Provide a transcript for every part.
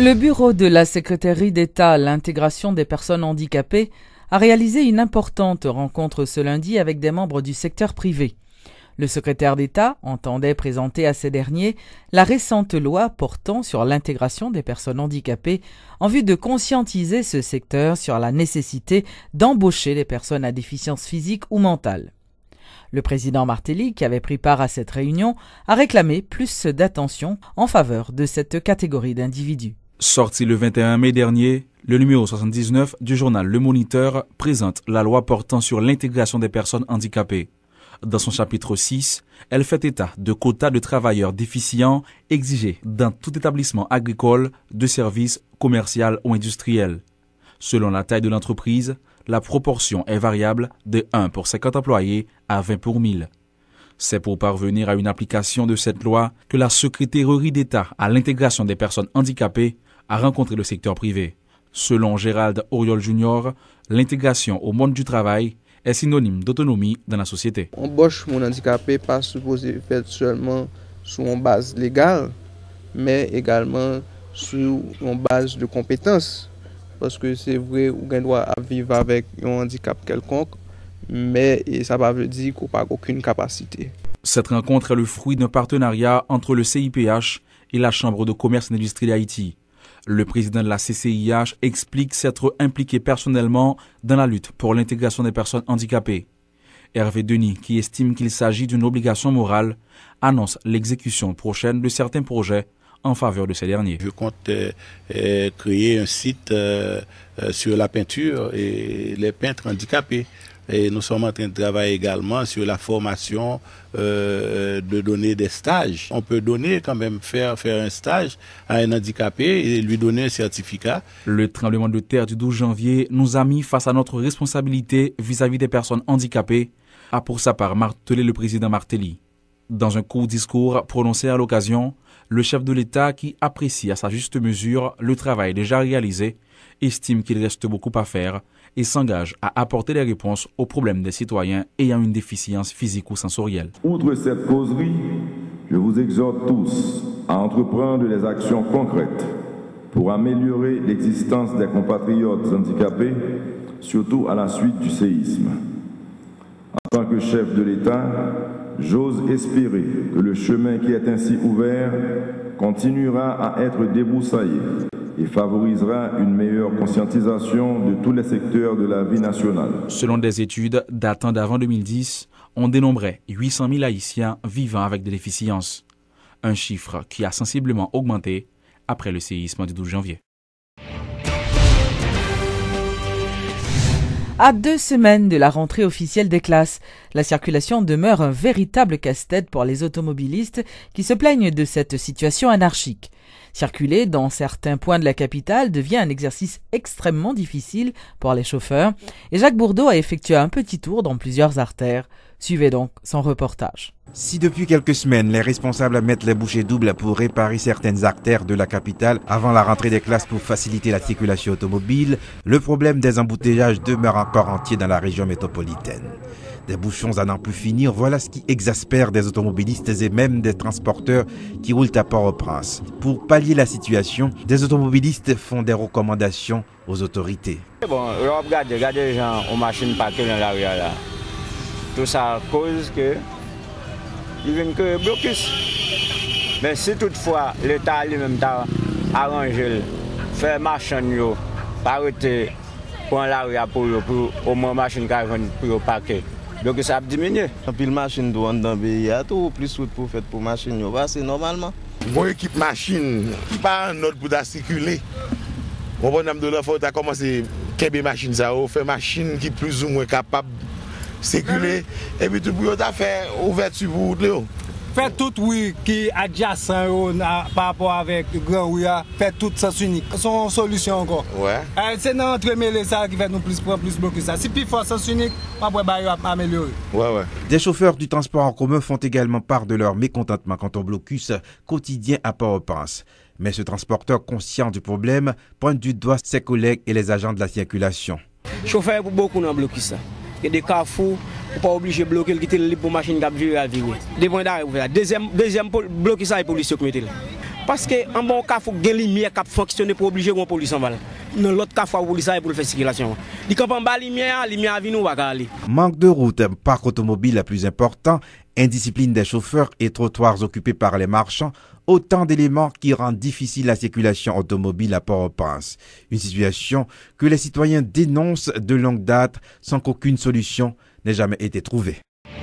Le bureau de la secrétaire d'État à l'intégration des personnes handicapées a réalisé une importante rencontre ce lundi avec des membres du secteur privé. Le secrétaire d'État entendait présenter à ces derniers la récente loi portant sur l'intégration des personnes handicapées en vue de conscientiser ce secteur sur la nécessité d'embaucher les personnes à déficience physique ou mentale. Le président Martelly, qui avait pris part à cette réunion, a réclamé plus d'attention en faveur de cette catégorie d'individus. Sorti le 21 mai dernier, le numéro 79 du journal Le Moniteur présente la loi portant sur l'intégration des personnes handicapées. Dans son chapitre 6, elle fait état de quotas de travailleurs déficients exigés dans tout établissement agricole, de services, commercial ou industriel. Selon la taille de l'entreprise, la proportion est variable de 1 pour 50 employés à 20 pour 1000. C'est pour parvenir à une application de cette loi que la secrétairerie d'État à l'intégration des personnes handicapées a rencontré le secteur privé. Selon Gérald Auriol Jr., l'intégration au monde du travail est synonyme d'autonomie dans la société. Embauche mon handicapé pas supposé faire seulement sur une base légale, mais également sur une base de compétences. Parce que c'est vrai qu'on doit vivre avec un handicap quelconque, mais ça ne veut pas dire qu'on n'a aucune capacité. Cette rencontre est le fruit d'un partenariat entre le CIPH et la Chambre de commerce et d'industrie d'Haïti. Le président de la CCIH explique s'être impliqué personnellement dans la lutte pour l'intégration des personnes handicapées. Hervé Denis, qui estime qu'il s'agit d'une obligation morale, annonce l'exécution prochaine de certains projets en faveur de ces derniers. Je compte créer un site sur la peinture et les peintres handicapés. Et nous sommes en train de travailler également sur la formation, de donner des stages. On peut donner quand même, faire un stage à un handicapé et lui donner un certificat. Le tremblement de terre du 12 janvier nous a mis face à notre responsabilité vis-à-vis des personnes handicapées, a pour sa part martelé le président Martelly. Dans un court discours prononcé à l'occasion, le chef de l'État, qui apprécie à sa juste mesure le travail déjà réalisé, estime qu'il reste beaucoup à faire et s'engage à apporter des réponses aux problèmes des citoyens ayant une déficience physique ou sensorielle. Outre cette causerie, je vous exhorte tous à entreprendre des actions concrètes pour améliorer l'existence des compatriotes handicapés, surtout à la suite du séisme. En tant que chef de l'État, j'ose espérer que le chemin qui est ainsi ouvert continuera à être débroussaillé et favorisera une meilleure conscientisation de tous les secteurs de la vie nationale. Selon des études datant d'avant 2010, on dénombrait 800 000 Haïtiens vivant avec des déficiences. Un chiffre qui a sensiblement augmenté après le séisme du 12 janvier. À 2 semaines de la rentrée officielle des classes, la circulation demeure un véritable casse-tête pour les automobilistes qui se plaignent de cette situation anarchique. Circuler dans certains points de la capitale devient un exercice extrêmement difficile pour les chauffeurs et Jacques Bourdeau a effectué un petit tour dans plusieurs artères. Suivez donc son reportage. Si depuis quelques semaines, les responsables mettent les bouchées doubles pour réparer certaines artères de la capitale avant la rentrée des classes pour faciliter la circulation automobile, le problème des embouteillages demeure encore entier dans la région métropolitaine. Des bouchons à n'en plus finir, voilà ce qui exaspère des automobilistes et même des transporteurs qui roulent à Port-au-Prince. Pour pallier la situation, des automobilistes font des recommandations aux autorités. Bon, regardez les gens aux machines parquées dans la rue là. Tout ça cause que il vient que blocus. Mais si toutefois l'État lui-même t'a arrangé, faire machine yo, arrêter pour la rue pour au moins machine pour parquer. Donc ça a diminué. Puis la machine doit dans le pays, tout plus pour faire pour machine, c'est normalement. Bon équipe machine qui pas un autre pour circuler. Au bonhomme de l'enfant a commencé à machine ça, faire machine qui plus ou moins capable de circuler et puis tout pour faire ouverture pour vous. Fait tout oui qui adjacent par rapport avec le grand oui, fait tout sens unique. C'est une solution encore. Ouais. C'est dans entremêler ça qui fait nous plus bloquer ça. Si plus fort sens unique, après va améliorer. Ouais. Des chauffeurs du transport en commun font également part de leur mécontentement quant au blocus quotidien à Port-au-Prince. Mais ce transporteur conscient du problème pointe du doigt ses collègues et les agents de la circulation. Chauffeur pour beaucoup dans blocus ça. Il y a des carrefours. Pas obligé de bloquer le quitter le pour machine qui a viré à virer. Des points d'arrêt. Deuxième bloquer ça et police qui mettent. Parce que en bon cas, il faut que les lumières qui fonctionnent pour obliger la police en val. Dans l'autre cas, il faut la police pour faire circulation. Les camps en bas, les lumières viennent ou aller. Manque de route, parc automobile le plus important, indiscipline des chauffeurs et trottoirs occupés par les marchands, autant d'éléments qui rendent difficile la circulation automobile à Port-au-Prince. Une situation que les citoyens dénoncent de longue date sans qu'aucune solution n'ait jamais été trouvée.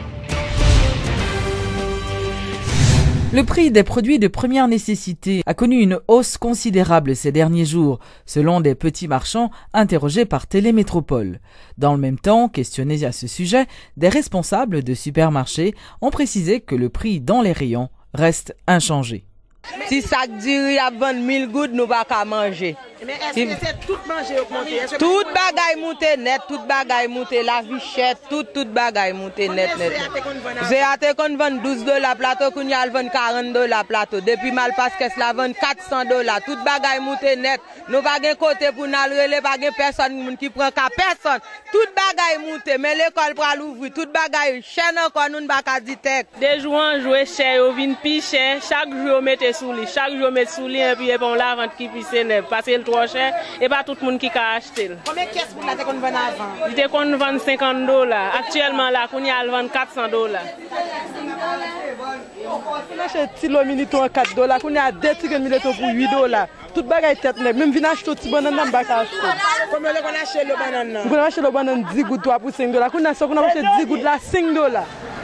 Le prix des produits de première nécessité a connu une hausse considérable ces derniers jours, selon des petits marchands interrogés par Télémétropole. Dans le même temps, questionnés à ce sujet, des responsables de supermarchés ont précisé que le prix dans les rayons reste inchangé. Si ça dure à 20 000 gouttes, nous ne pouvons pas manger. Mais est-ce que c'est tout manger augmenté? Tout bagaille monté net, tout bagaille monté, la vichette, tout bagaille monté net. J'ai hâte qu'on vende $12 plateau, qu'on y a vendre $40 plateau. Depuis mal parce que cela vend $400. Tout bagaille monté net. Nous pas de côté pour nous aller, pas de personne qui prend qu'à personne. Tout bagaille monté, mais l'école pour l'ouvrir, tout bagaille chaîne encore, nous ne pas qu'à dire tech. Des jours on joue cher, on vient plus cher, chaque jour on met sous lui, chaque jour on met sous lui et puis bon la vente qui puisse neuf parce que trop cher et pas tout le monde qui peut acheter. Combien de caisses pour la qu'on vend avant? Il était qu'on vend $50. Actuellement là, qu'on y a vend $400. On achète kilo militon à $4, qu'on y a des tigres militon pour $8. Tout bagaille tête net, même vinn acheter petit banane dans bac acheter. Combien on achète le banane? On achète le banane 10 gouttes 3 pour $5. Qu'on a ça qu'on achète 10 gouttes là $5.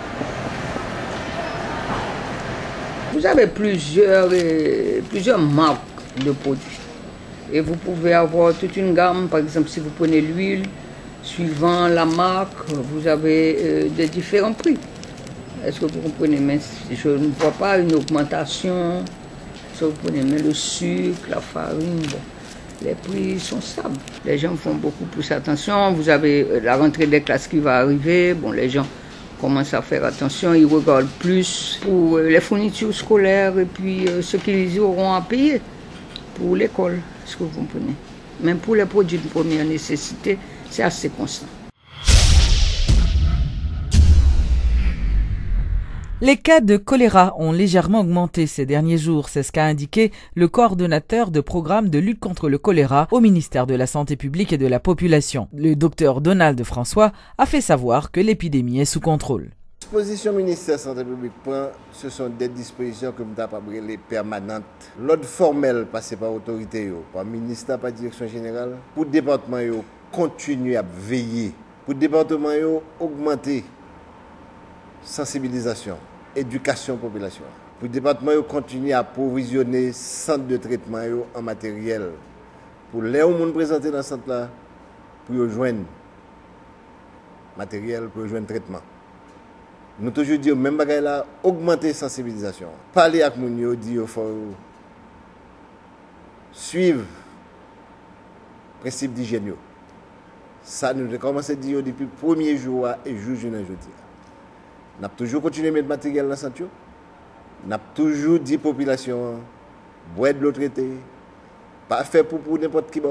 Vous avez plusieurs marques de produits. Et vous pouvez avoir toute une gamme. Par exemple, si vous prenez l'huile, suivant la marque, vous avez des différents prix. Est-ce que vous comprenez? Mais je ne vois pas une augmentation. Si vous prenez mais le sucre, la farine, bon, les prix sont stables. Les gens font beaucoup plus attention. Vous avez la rentrée des classes qui va arriver. Bon, les gens commencent à faire attention, ils regardent plus pour les fournitures scolaires et puis ce qu'ils auront à payer pour l'école, est-ce que vous comprenez? Même pour les produits de première nécessité, c'est assez constant. Les cas de choléra ont légèrement augmenté ces derniers jours, c'est ce qu'a indiqué le coordonnateur de programme de lutte contre le choléra au ministère de la Santé publique et de la Population. Le docteur Donald François a fait savoir que l'épidémie est sous contrôle. Les dispositions ministère de la Santé publique prend, ce sont des dispositions que nous avons les permanentes. L'ordre formel passé par l'autorité, par le ministère, par la direction générale, pour le département, continuer à veiller. Pour le département, augmenter sensibilisation, éducation population. Pour le département, continuer à provisionner centres de traitement en matériel. Pour les gens présentés dans ce centre-là, pour rejoindre matériel, pour rejoindre traitement. Nous toujours disons, même bagaille là, augmenter la sensibilisation. Parler avec les gens, dire qu'il faut suivre le principe d'hygiène. Ça, nous avons commencé à dire depuis le premier jour et jusqu'à aujourd'hui. Nous avons toujours continué à mettre matériel dans le centre. Nous avons toujours dit à la population, boire de l'eau traitée, pas faire pour n'importe qui.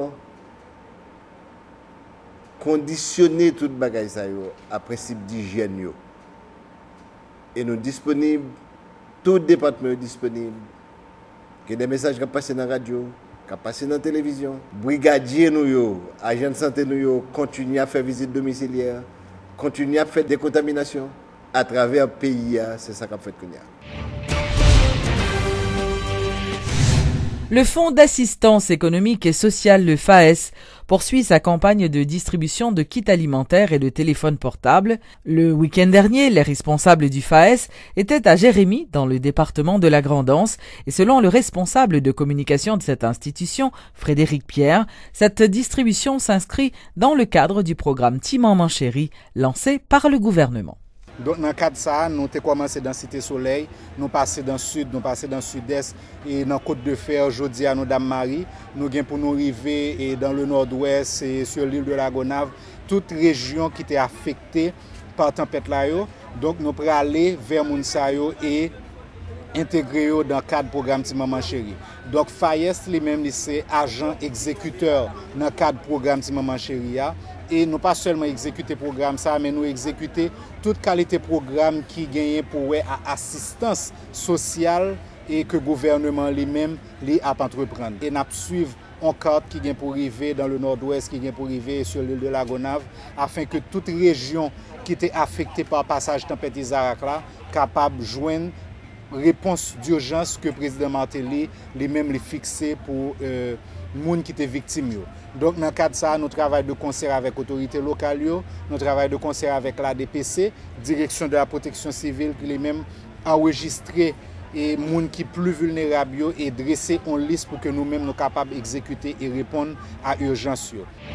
Conditionner tout le bagage à principe d'hygiène. Et nous disponibles, tout département est disponible. Que des messages qui passent dans la radio, qui passent dans la télévision. Brigadiers, nous, agents de santé, nous, continuent à faire visite domiciliaire, continuent à faire des contaminations à travers le pays. C'est ça qu'on fait. Le Fonds d'assistance économique et sociale, le FAES, poursuit sa campagne de distribution de kits alimentaires et de téléphones portables. Le week-end dernier, les responsables du FAES étaient à Jérémy, dans le département de la Grand'Anse, et selon le responsable de communication de cette institution, Frédéric Pierre, cette distribution s'inscrit dans le cadre du programme Timaman Chéri, lancé par le gouvernement. Donc, dans le cadre de ça, nous avons commencé dans Cité Soleil, nous passons dans le sud, nous passons dans le sud-est et dans Côte de Fer, aujourd'hui à nous Dame-Marie. Nous avons pour nous arriver dans le nord-ouest et sur l'île de la Gonave, toute région qui était affectée par la tempête. Donc, nous pourrons aller vers Mounsayo et intégrer dans le cadre du programme Timaman Chéri. Donc, FAES lui-même, c'est agent exécuteur dans le cadre du programme Timaman Chéri. Et nous pas seulement exécuter le programme, mais nous exécuter toute qualité de programme qui gagne pour assistance sociale et que le gouvernement lui-même a entreprendre. Et nous suivons en carte qui vient pour arriver dans le nord-ouest, qui vient pour arriver sur l'île de la Gonâve, afin que toute région qui était affectée par le passage tempête Isaac là, capable de joindre réponse d'urgence que le président Martelly lui-même les fixé pour les gens qui étaient victimes. Donc dans le cadre de ça, nous travaillons de concert avec l'autorité locale, nous travaillons de concert avec la DPC, direction de la protection civile, qui lui-même enregistré et les gens qui sont plus vulnérables et dresser une liste pour que nous-mêmes nous capables d'exécuter et répondre à l'urgence.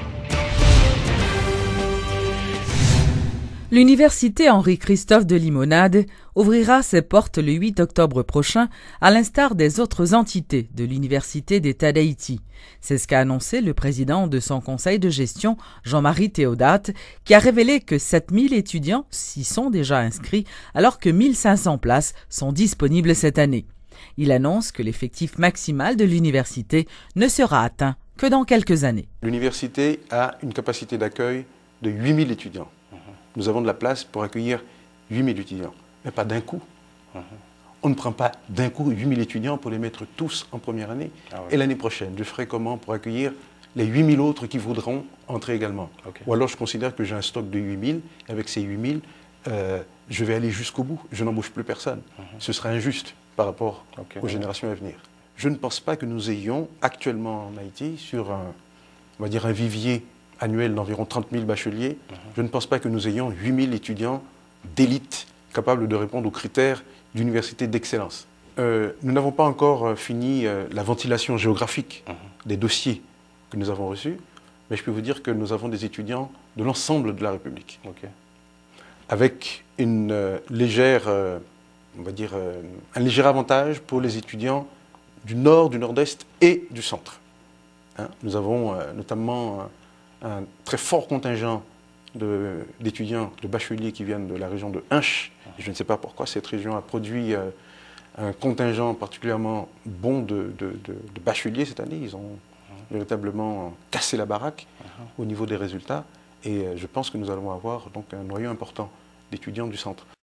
L'université Henri-Christophe de Limonade ouvrira ses portes le 8 octobre prochain, à l'instar des autres entités de l'Université d'État d'Haïti. C'est ce qu'a annoncé le président de son conseil de gestion, Jean-Marie Théodate, qui a révélé que 7000 étudiants s'y sont déjà inscrits, alors que 1500 places sont disponibles cette année. Il annonce que l'effectif maximal de l'université ne sera atteint que dans quelques années. L'université a une capacité d'accueil de 8000 étudiants. Nous avons de la place pour accueillir 8000 étudiants, mais pas d'un coup. On ne prend pas d'un coup 8000 étudiants pour les mettre tous en première année. Et l'année prochaine, je ferai comment pour accueillir les 8000 autres qui voudront entrer également. Ou alors je considère que j'ai un stock de 8000, et avec ces 8000, je vais aller jusqu'au bout. Je n'embauche plus personne. Ce sera injuste par rapport aux générations à venir. Je ne pense pas que nous ayons actuellement en Haïti, sur on va dire un vivier annuel d'environ 30 000 bacheliers, je ne pense pas que nous ayons 8 000 étudiants d'élite capables de répondre aux critères d'université d'excellence. Nous n'avons pas encore fini la ventilation géographique des dossiers que nous avons reçus, mais je peux vous dire que nous avons des étudiants de l'ensemble de la République, avec une légère, on va dire, un léger avantage pour les étudiants du nord, du nord-est et du centre. Nous avons notamment un très fort contingent d'étudiants, de bacheliers qui viennent de la région de Hinche. Je ne sais pas pourquoi cette région a produit un contingent particulièrement bon de bacheliers cette année. Ils ont véritablement cassé la baraque au niveau des résultats. Et je pense que nous allons avoir donc un noyau important d'étudiants du centre.